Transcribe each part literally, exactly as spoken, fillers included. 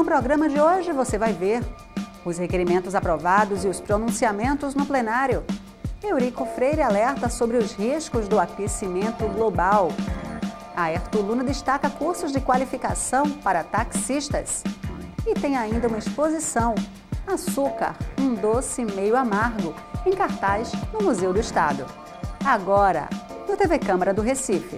No programa de hoje você vai ver os requerimentos aprovados e os pronunciamentos no plenário. Eurico Freire alerta sobre os riscos do aquecimento global. Aerto Luna destaca cursos de qualificação para taxistas. E tem ainda uma exposição, Açúcar, um doce meio amargo, em cartaz no Museu do Estado. Agora, no T V Câmara do Recife.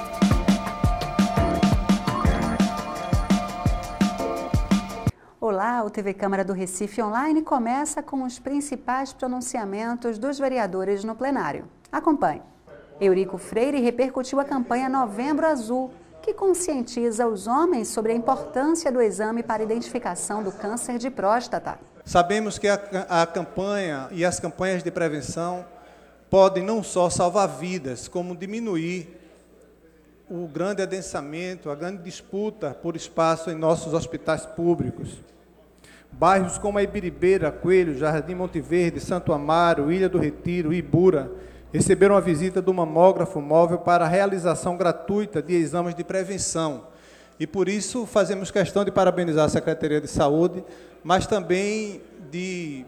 Olá, o T V Câmara do Recife Online começa com os principais pronunciamentos dos vereadores no plenário. Acompanhe. Eurico Freire repercutiu a campanha Novembro Azul, que conscientiza os homens sobre a importância do exame para identificação do câncer de próstata. Sabemos que a, a campanha e as campanhas de prevenção podem não só salvar vidas, como diminuir o grande adensamento, a grande disputa por espaço em nossos hospitais públicos. Bairros como a Ibiribeira, Coelho, Jardim Monte Verde, Santo Amaro, Ilha do Retiro e Ibura receberam a visita do mamógrafo móvel para a realização gratuita de exames de prevenção. E, por isso, fazemos questão de parabenizar a Secretaria de Saúde, mas também de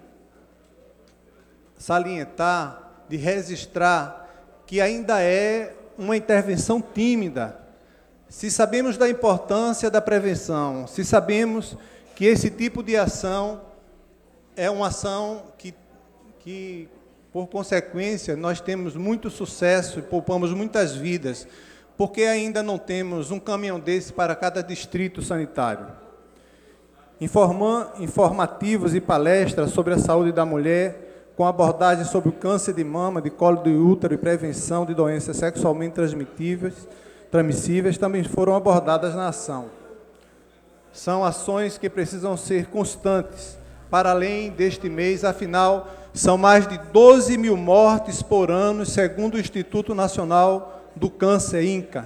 salientar, de registrar que ainda é uma intervenção tímida. Se sabemos da importância da prevenção, se sabemos que esse tipo de ação é uma ação que, que por consequência, nós temos muito sucesso e poupamos muitas vidas, porque ainda não temos um caminhão desse para cada distrito sanitário. Informa, informativos e palestras sobre a saúde da mulher, com abordagem sobre o câncer de mama, de colo do útero e prevenção de doenças sexualmente transmitíveis, transmissíveis, também foram abordadas na ação. São ações que precisam ser constantes, para além deste mês, afinal, são mais de doze mil mortes por ano, segundo o Instituto Nacional do Câncer, INCA.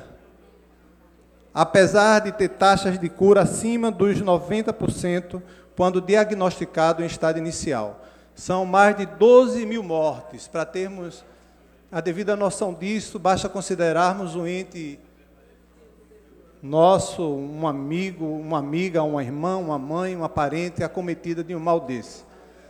Apesar de ter taxas de cura acima dos noventa por cento, quando diagnosticado em estado inicial. São mais de doze mil mortes. Para termos a devida noção disso, basta considerarmos um ente nosso, um amigo, uma amiga, uma irmã, uma mãe, uma parente acometida de um mal desse.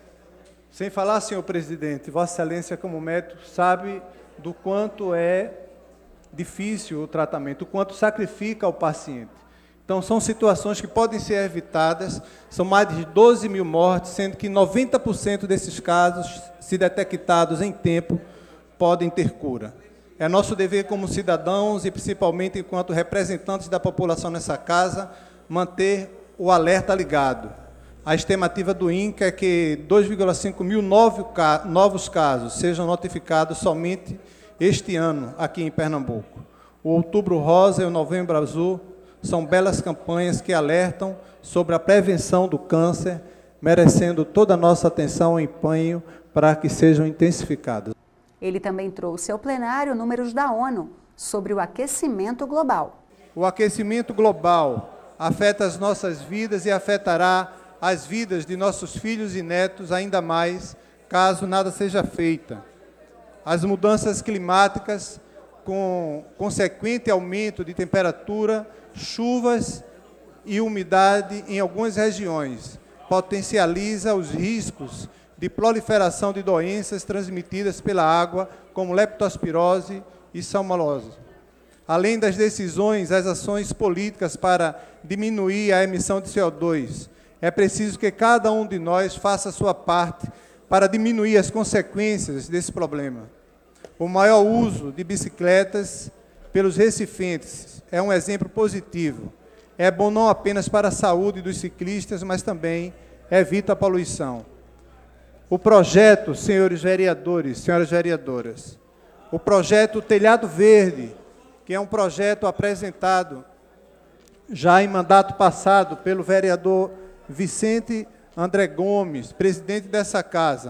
Sem falar, senhor presidente, Vossa Excelência, como médico, sabe do quanto é difícil o tratamento, o quanto sacrifica o paciente. Então, são situações que podem ser evitadas, são mais de doze mil mortes, sendo que noventa por cento desses casos, se detectados em tempo, podem ter cura. É nosso dever como cidadãos e principalmente enquanto representantes da população nessa casa, manter o alerta ligado. A estimativa do INCA é que dois vírgula cinco mil novos casos sejam notificados somente este ano aqui em Pernambuco. O Outubro Rosa e o Novembro Azul são belas campanhas que alertam sobre a prevenção do câncer, merecendo toda a nossa atenção e empenho para que sejam intensificadas. Ele também trouxe ao plenário números da ONU sobre o aquecimento global. O aquecimento global afeta as nossas vidas e afetará as vidas de nossos filhos e netos ainda mais, caso nada seja feito. As mudanças climáticas, com consequente aumento de temperatura, chuvas e umidade em algumas regiões, potencializa os riscos de proliferação de doenças transmitidas pela água, como leptospirose e salmonose. Além das decisões, as ações políticas para diminuir a emissão de C O dois, é preciso que cada um de nós faça a sua parte para diminuir as consequências desse problema. O maior uso de bicicletas pelos recifenses é um exemplo positivo. É bom não apenas para a saúde dos ciclistas, mas também evita a poluição. O projeto, senhores vereadores, senhoras vereadoras, o projeto Telhado Verde, que é um projeto apresentado já em mandato passado pelo vereador Vicente André Gomes, presidente dessa casa,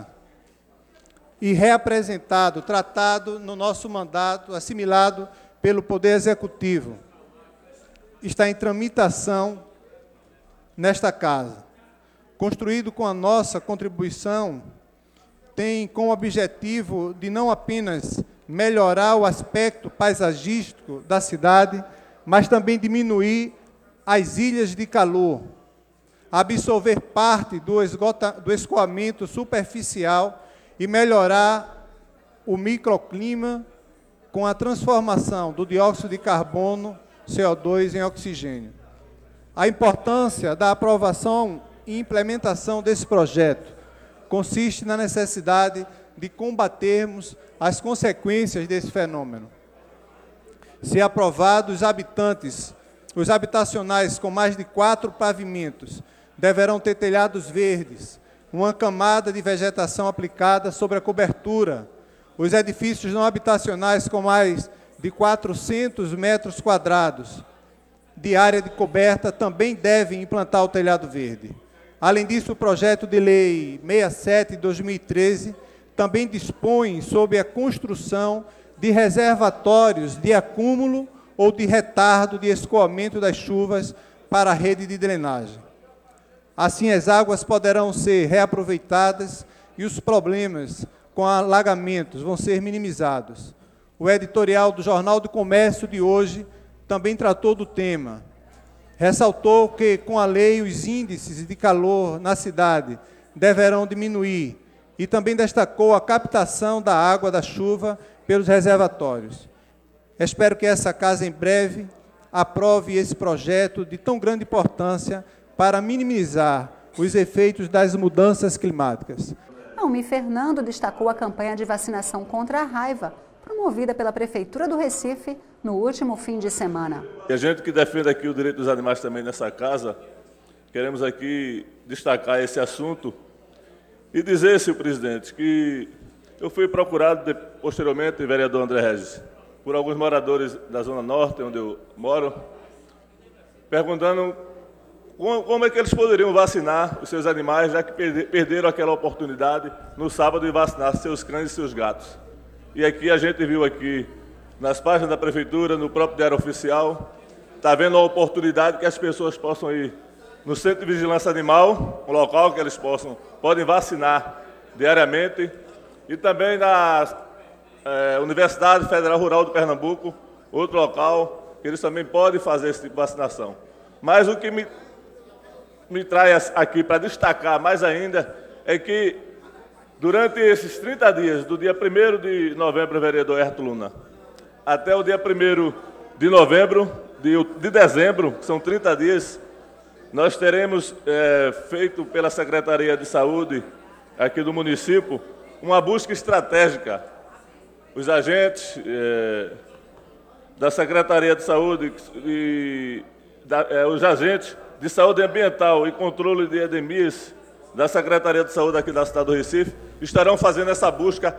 e reapresentado, tratado no nosso mandato, assimilado pelo Poder Executivo, está em tramitação nesta casa. Construído com a nossa contribuição, tem como objetivo de não apenas melhorar o aspecto paisagístico da cidade, mas também diminuir as ilhas de calor. absorver parte do, esgota, do escoamento superficial e melhorar o microclima com a transformação do dióxido de carbono, C O dois, em oxigênio. A importância da aprovação e implementação desse projeto consiste na necessidade de combatermos as consequências desse fenômeno. Se aprovado, os habitantes, os habitacionais com mais de quatro pavimentos deverão ter telhados verdes, uma camada de vegetação aplicada sobre a cobertura. Os edifícios não habitacionais com mais de quatrocentos metros quadrados de área de coberta também devem implantar o telhado verde. Além disso, o projeto de lei sessenta e sete de dois mil e treze também dispõe sobre a construção de reservatórios de acúmulo ou de retardo de escoamento das chuvas para a rede de drenagem. Assim, as águas poderão ser reaproveitadas e os problemas com alagamentos vão ser minimizados. O editorial do Jornal do Comércio de hoje também tratou do tema. Ressaltou que, com a lei, os índices de calor na cidade deverão diminuir e também destacou a captação da água da chuva pelos reservatórios. Espero que essa casa, em breve, aprove esse projeto de tão grande importância para minimizar os efeitos das mudanças climáticas. Almi Fernando destacou a campanha de vacinação contra a raiva, promovida pela Prefeitura do Recife no último fim de semana. E a gente que defende aqui o direito dos animais também nessa casa, queremos aqui destacar esse assunto e dizer, senhor presidente, que eu fui procurado de, posteriormente, vereador André Regis, por alguns moradores da Zona Norte, onde eu moro, perguntando como, como é que eles poderiam vacinar os seus animais, já que perderam aquela oportunidade no sábado de vacinar seus cães e seus gatos. E aqui a gente viu aqui, nas páginas da Prefeitura, no próprio Diário Oficial, está vendo a oportunidade que as pessoas possam ir no Centro de Vigilância Animal, um local que eles possam, podem vacinar diariamente, e também na é, Universidade Federal Rural de Pernambuco, outro local, que eles também podem fazer esse tipo de vacinação. Mas o que me, me traz aqui para destacar mais ainda é que, durante esses trinta dias, do dia primeiro de novembro, vereador Herto Luna, até o dia primeiro de novembro, de, de dezembro, que são trinta dias, nós teremos é, feito pela Secretaria de Saúde aqui do município uma busca estratégica. Os agentes é, da Secretaria de Saúde e da, é, os agentes de saúde ambiental e controle de endemias da Secretaria de Saúde aqui da cidade do Recife estarão fazendo essa busca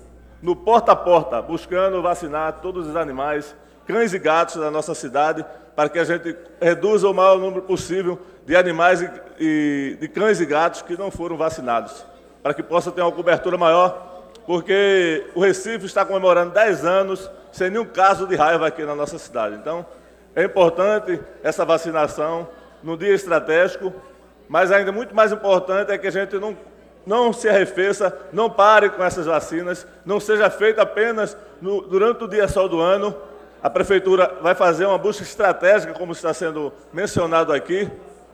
no porta a porta, buscando vacinar todos os animais, cães e gatos da nossa cidade, para que a gente reduza o maior número possível de animais e, e de cães e gatos que não foram vacinados, para que possa ter uma cobertura maior, porque o Recife está comemorando dez anos sem nenhum caso de raiva aqui na nossa cidade. Então, é importante essa vacinação no dia estratégico, mas ainda muito mais importante é que a gente não, não se arrefeça, não pare com essas vacinas, não seja feita apenas no, durante o dia só do ano. A Prefeitura vai fazer uma busca estratégica, como está sendo mencionado aqui,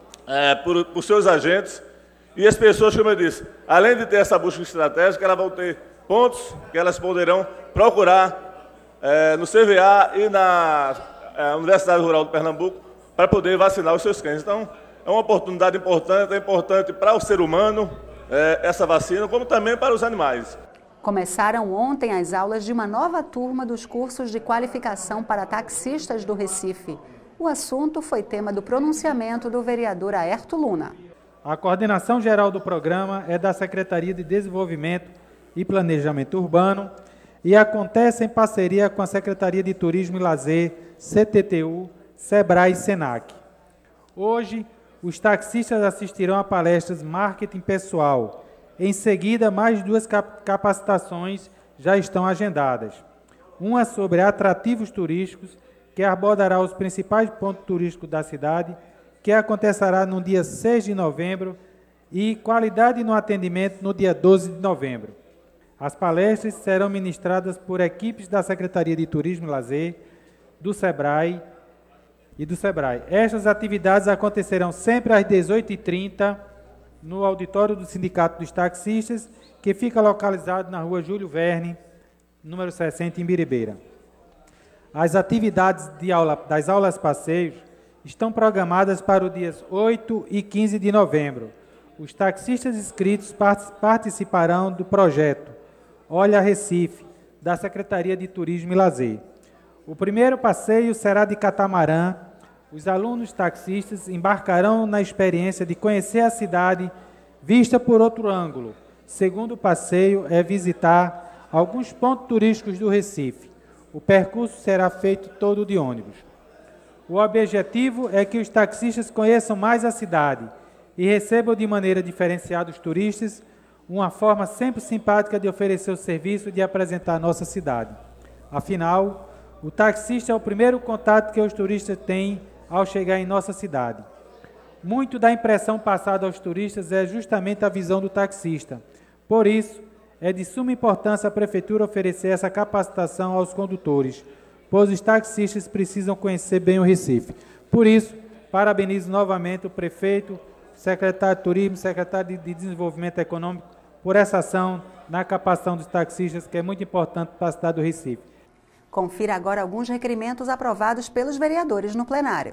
é, por, por seus agentes. E as pessoas, como eu disse, além de ter essa busca estratégica, elas vão ter pontos que elas poderão procurar é, no C V A e na é, Universidade Rural de Pernambuco para poder vacinar os seus cães. Então, é uma oportunidade importante, é importante para o ser humano é, essa vacina, como também para os animais. Começaram ontem as aulas de uma nova turma dos cursos de qualificação para taxistas do Recife. O assunto foi tema do pronunciamento do vereador Aerto Luna. A coordenação geral do programa é da Secretaria de Desenvolvimento e Planejamento Urbano e acontece em parceria com a Secretaria de Turismo e Lazer, C T T U, SEBRAE e SENAC. Hoje, os taxistas assistirão a palestras Marketing Pessoal. Em seguida, mais duas capacitações já estão agendadas. Uma sobre atrativos turísticos, que abordará os principais pontos turísticos da cidade, que acontecerá no dia seis de novembro, e qualidade no atendimento no dia doze de novembro. As palestras serão ministradas por equipes da Secretaria de Turismo e Lazer, do SEBRAE e do SEBRAE. Estas atividades acontecerão sempre às dezoito e trinta no auditório do Sindicato dos Taxistas, que fica localizado na rua Júlio Verne, número sessenta, em Biribeira. As atividades de aula, das aulas passeios estão programadas para os dias oito e quinze de novembro. Os taxistas inscritos participarão do projeto Olha Recife, da Secretaria de Turismo e Lazer. O primeiro passeio será de catamarã. Os alunos taxistas embarcarão na experiência de conhecer a cidade vista por outro ângulo. Segundo passeio é visitar alguns pontos turísticos do Recife. O percurso será feito todo de ônibus. O objetivo é que os taxistas conheçam mais a cidade e recebam de maneira diferenciada os turistas, uma forma sempre simpática de oferecer o serviço e de apresentar a nossa cidade. Afinal, o taxista é o primeiro contato que os turistas têm ao chegar em nossa cidade. Muito da impressão passada aos turistas é justamente a visão do taxista. Por isso, é de suma importância a Prefeitura oferecer essa capacitação aos condutores, pois os taxistas precisam conhecer bem o Recife. Por isso, parabenizo novamente o prefeito, o secretário de Turismo, o secretário de Desenvolvimento Econômico, por essa ação na capacitação dos taxistas, que é muito importante para a cidade do Recife. Confira agora alguns requerimentos aprovados pelos vereadores no plenário.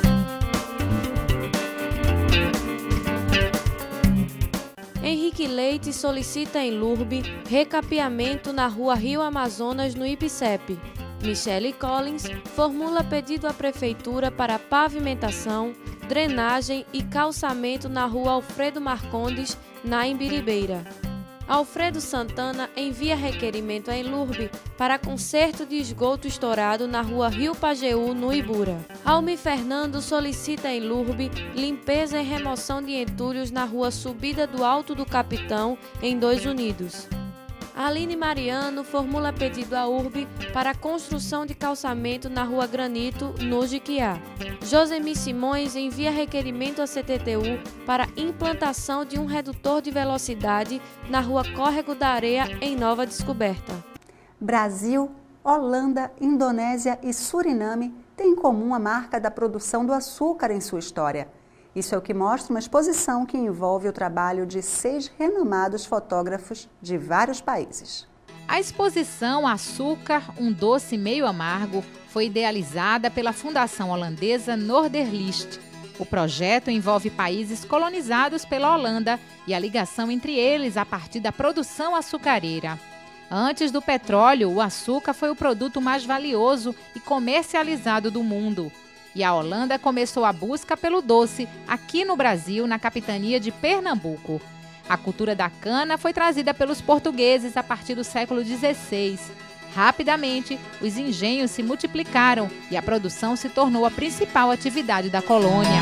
Henrique Leite solicita em Lurbe recapeamento na rua Rio Amazonas, no I P C E P. Michele Collins formula pedido à Prefeitura para pavimentação, drenagem e calçamento na rua Alfredo Marcondes, na Imbiribeira. Alfredo Santana envia requerimento em Lurbe para conserto de esgoto estourado na rua Rio Pajeú, no Ibura. Almi Fernando solicita em Lurbe limpeza e remoção de entulhos na rua Subida do Alto do Capitão, em Dois Unidos. Aline Mariano formula pedido à U R B para a construção de calçamento na rua Granito, no Jiquiá. Josemi Simões envia requerimento à C T T U para implantação de um redutor de velocidade na rua Córrego da Areia, em Nova Descoberta. Brasil, Holanda, Indonésia e Suriname têm em comum a marca da produção do açúcar em sua história. Isso é o que mostra uma exposição que envolve o trabalho de seis renomados fotógrafos de vários países. A exposição Açúcar, um doce meio amargo, foi idealizada pela Fundação Holandesa Noorderlicht. O projeto envolve países colonizados pela Holanda e a ligação entre eles a partir da produção açucareira. Antes do petróleo, o açúcar foi o produto mais valioso e comercializado do mundo. E a Holanda começou a busca pelo doce aqui no Brasil, na capitania de Pernambuco. A cultura da cana foi trazida pelos portugueses a partir do século dezesseis. Rapidamente, os engenhos se multiplicaram e a produção se tornou a principal atividade da colônia.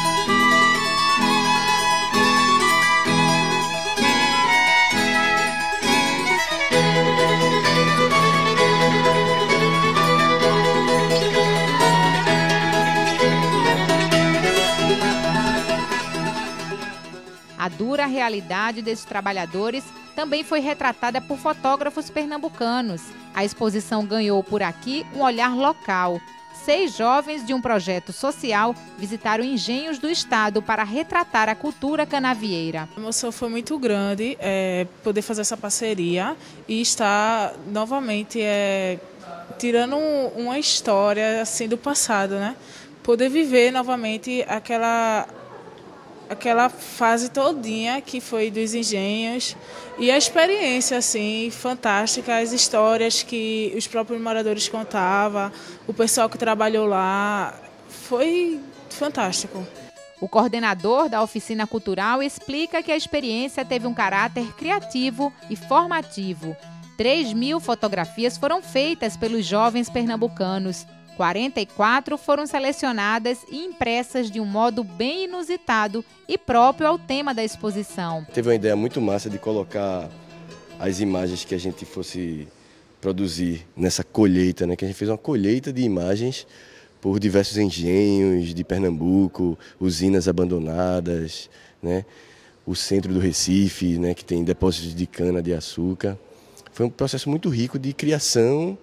A dura realidade desses trabalhadores também foi retratada por fotógrafos pernambucanos. A exposição ganhou por aqui um olhar local. Seis jovens de um projeto social visitaram engenhos do estado para retratar a cultura canavieira. A emoção foi muito grande é, poder fazer essa parceria e estar novamente é, tirando uma história assim, do passado, né? Poder viver novamente aquela... aquela fase todinha que foi dos engenhos e a experiência assim fantástica, as histórias que os próprios moradores contavam, o pessoal que trabalhou lá, foi fantástico. O coordenador da oficina cultural explica que a experiência teve um caráter criativo e formativo. três mil fotografias foram feitas pelos jovens pernambucanos. quarenta e quatro foram selecionadas e impressas de um modo bem inusitado e próprio ao tema da exposição. Teve uma ideia muito massa de colocar as imagens que a gente fosse produzir nessa colheita, né? Que a gente fez uma colheita de imagens por diversos engenhos de Pernambuco, usinas abandonadas, né? O centro do Recife, né? Que tem depósitos de cana-de-açúcar. Foi um processo muito rico de criação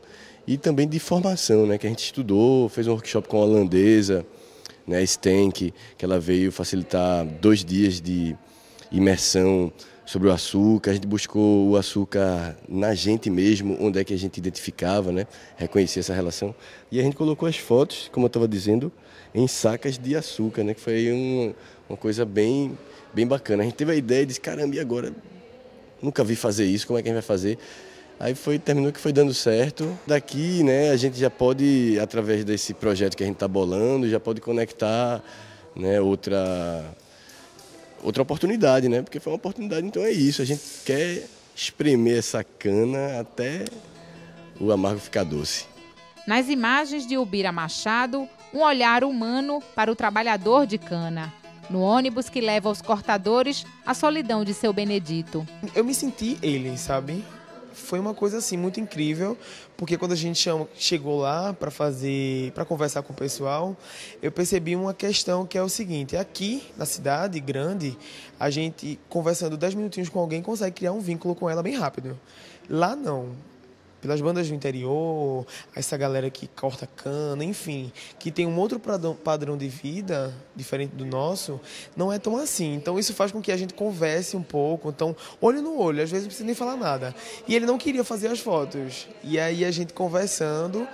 e também de formação, né, que a gente estudou, fez um workshop com a holandesa, né, Stenk, que ela veio facilitar dois dias de imersão sobre o açúcar. A gente buscou o açúcar na gente mesmo, onde é que a gente identificava, né, reconhecia essa relação. E a gente colocou as fotos, como eu estava dizendo, em sacas de açúcar, né, que foi um, uma coisa bem, bem bacana. A gente teve a ideia e disse, caramba, e agora? Nunca vi fazer isso, como é que a gente vai fazer? Aí foi, terminou que foi dando certo. Daqui, né, a gente já pode, através desse projeto que a gente está bolando, já pode conectar, né, outra, outra oportunidade, né? Porque foi uma oportunidade, então é isso. A gente quer espremer essa cana até o amargo ficar doce. Nas imagens de Ubira Machado, um olhar humano para o trabalhador de cana. No ônibus que leva aos cortadores, a solidão de seu Benedito. Eu me senti ele, sabe? Foi uma coisa assim muito incrível, porque quando a gente chama, chegou lá para fazer, para conversar com o pessoal, eu percebi uma questão que é o seguinte: aqui na cidade grande, a gente conversando dez minutinhos com alguém consegue criar um vínculo com ela bem rápido. Lá não. Pelas bandas do interior, essa galera que corta cana, enfim, que tem um outro padrão de vida diferente do nosso, não é tão assim. Então isso faz com que a gente converse um pouco, então olho no olho, às vezes não precisa nem falar nada. E ele não queria fazer as fotos. E aí a gente conversando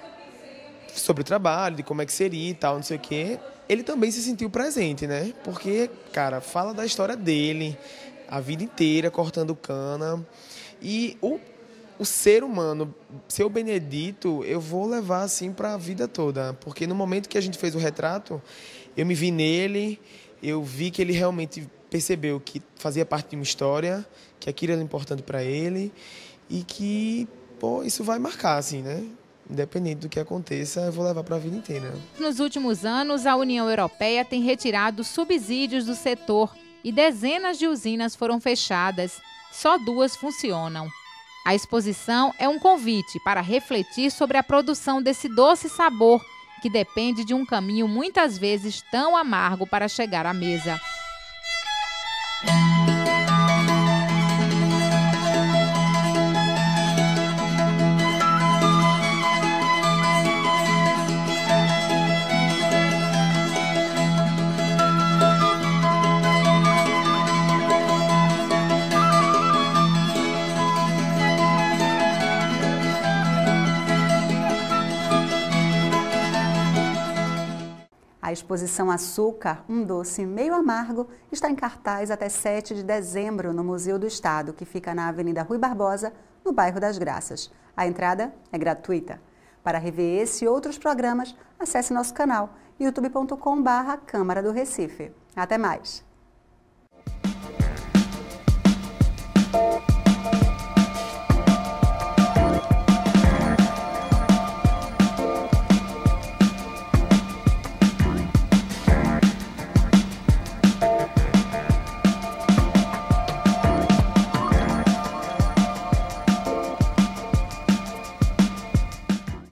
sobre o trabalho, de como é que seria e tal, não sei o quê, ele também se sentiu presente, né? Porque, cara, fala da história dele, a vida inteira cortando cana. E o O ser humano, seu Benedito, eu vou levar assim para a vida toda. Porque no momento que a gente fez o retrato, eu me vi nele, eu vi que ele realmente percebeu que fazia parte de uma história, que aquilo era importante para ele e que, pô, isso vai marcar, assim, né? Independente do que aconteça, eu vou levar para a vida inteira. Nos últimos anos, a União Europeia tem retirado subsídios do setor e dezenas de usinas foram fechadas. Só duas funcionam. A exposição é um convite para refletir sobre a produção desse doce sabor, que depende de um caminho muitas vezes tão amargo para chegar à mesa. A exposição Açúcar, um doce meio amargo, está em cartaz até sete de dezembro no Museu do Estado, que fica na Avenida Rui Barbosa, no bairro das Graças. A entrada é gratuita. Para rever esse e outros programas, acesse nosso canal youtube ponto com barra Câmara do Recife. Até mais!